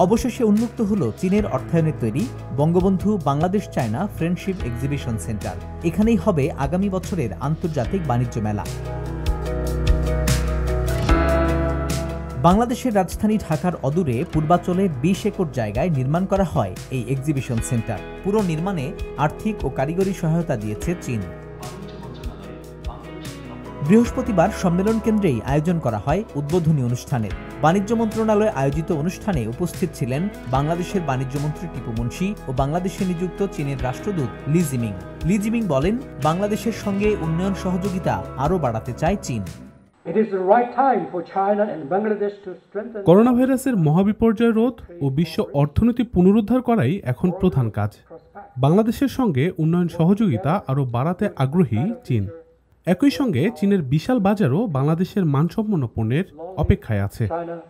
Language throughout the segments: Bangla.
অবশেষে উন্মুক্ত হলো চীনের অর্থায়নে তৈরি Bangabandhu Bangladesh China friendship exhibition centre. এখানেই হবে আগামী বছরের আন্তর্জাতিক বাণিজ্য মেলা। বাংলাদেশের রাজধানী ঢাকার অদূরে পূর্বাঞ্চলে ২০ একর জায়গায় নির্মাণ করা হয় এই এক্সিবিশন সেন্টার। পুরো নির্মাণে আর্থিক ও কারিগরি সহায়তা দিয়েছে চীন। বৃহস্পতিবার সম্মেলন কেন্দ্রেই আয়োজন করা হয় উদ্বোধনী অনুষ্ঠানের। বাণিজ্য মন্ত্রণালয় আয়োজিত অনুষ্ঠানে উপস্থিত ছিলেন বাংলাদেশের বাণিজ্যমন্ত্রী টিপু মুনশি ও বাংলাদেশে নিযুক্ত চীনের রাষ্ট্রদূত লি জিমিং। লি জিমিং বলেন, বাংলাদেশের সঙ্গে উন্নয়ন সহযোগিতা আরও বাড়াতে চায় চীন। করোনা ভাইরাসের মহাবিপর্যয় রোধ ও বিশ্ব অর্থনীতি পুনরুদ্ধার করাই এখন প্রধান কাজ। বাংলাদেশের সঙ্গে উন্নয়ন সহযোগিতা আরও বাড়াতে আগ্রহী চীন। একই সঙ্গে চীনের বিশাল বাজারও বাংলাদেশের মানসম্পন্ন পণ্যের অপেক্ষায় আছে।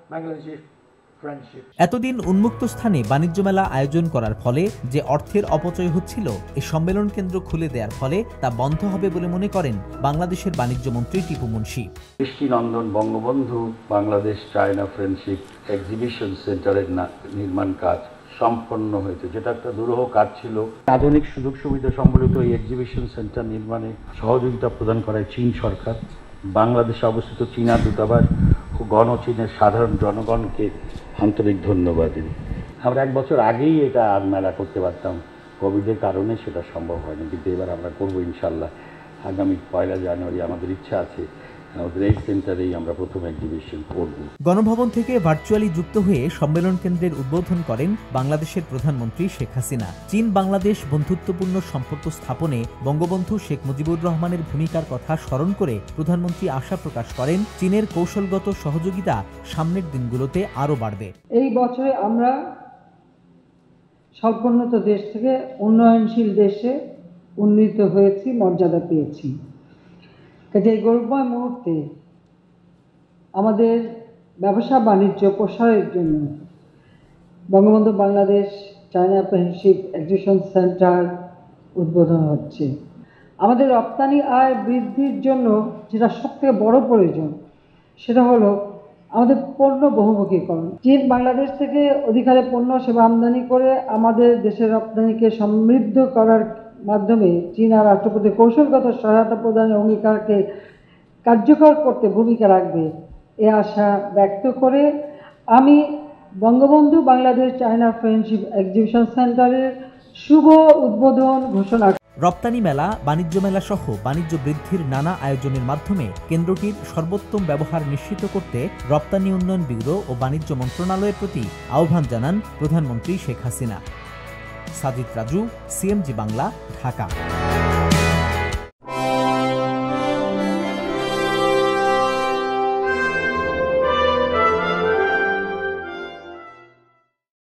এতদিন উন্মুক্ত স্থানে বাণিজ্য মেলা আয়োজন করার ফলে যে অর্থের অপচয় হচ্ছিল, এই সম্মেলন কেন্দ্র খুলে দেওয়ার ফলে তা বন্ধ হবে বলে মনে করেন বাংলাদেশের বাণিজ্য মন্ত্রী টিপু মুনশি। দৃষ্টিনন্দন Bangabandhu Bangladesh China friendship exhibition সেন্টারের নির্মাণ কাজ সম্পন্ন হয়েছে, যেটা একটা দুরূহ কাজ ছিল। আধুনিক সুযোগ সুবিধা সম্বলিত এই এক্সিবিশন সেন্টার নির্মাণে সহযোগিতা প্রদান করায় চীন সরকার, বাংলাদেশে অবস্থিত চীনা দূতাবাস ও গণচীনের সাধারণ জনগণকে আন্তরিক ধন্যবাদ দিই। আমরা 1 বছর আগেই এটা মেলা করতে পারতাম, কোভিডের কারণে সেটা সম্ভব হয়নি, কিন্তু এবার আমরা করবো ইনশাল্লাহ। আগামী 1 জানুয়ারি আমাদের ইচ্ছা আছে আমাদের এই সেন্টারেই আমরা প্রথম এক্সিবিশন করব। গণভবন থেকে ভার্চুয়ালি যুক্ত হয়ে সম্মেলন কেন্দ্রের উদ্বোধন করেন বাংলাদেশের প্রধানমন্ত্রী শেখ হাসিনা। চীন বাংলাদেশ বন্ধুত্বপূর্ণ সম্পর্ক স্থাপনে বঙ্গবন্ধু শেখ মুজিবুর রহমানের ভূমিকার কথা স্মরণ করে প্রধানমন্ত্রী আশা প্রকাশ করেন, চীনের কৌশলগত সহযোগিতা সামনের দিনগুলোতে আরও বাড়বে। এই বছরে আমরা স্বল্পোন্নত দেশ থেকে উন্নয়নশীল দেশে উন্নীত হয়েছি, মর্যাদা পেয়েছি। এই গৌরবময় মুহূর্তে আমাদের ব্যবসা বাণিজ্য প্রসারের জন্য Bangabandhu Bangladesh China friendship exhibition centre উদ্বোধন হচ্ছে। আমাদের রপ্তানি আয় বৃদ্ধির জন্য যেটা সবথেকে বড় প্রয়োজন, সেটা হলো আমাদের পণ্য বহুমুখীকরণ। চীন বাংলাদেশ থেকে অধিকারে পণ্য সেবা আমদানি করে আমাদের দেশের রপ্তানিকে সমৃদ্ধ করার মাধ্যমে চীনা রাষ্ট্রপতি কৌশলগত সহায়তা প্রদানের অঙ্গীকারকে কার্যকর করতে ভূমিকা রাখবে এ আশা ব্যক্ত করে আমি Bangabandhu Bangladesh China friendship exhibition সেন্টারের শুভ উদ্বোধন ঘোষণা। রপ্তানি মেলা, বাণিজ্য মেলা সহ বাণিজ্য বৃদ্ধির নানা আয়োজনের মাধ্যমে কেন্দ্রটির সর্বোত্তম ব্যবহার নিশ্চিত করতে রপ্তানি উন্নয়ন ব্যুরো ও বাণিজ্য মন্ত্রণালয়ের প্রতি আহ্বান জানান প্রধানমন্ত্রী শেখ হাসিনা। সাজিদ রাজু, সিএমজি বাংলা, ঢাকা।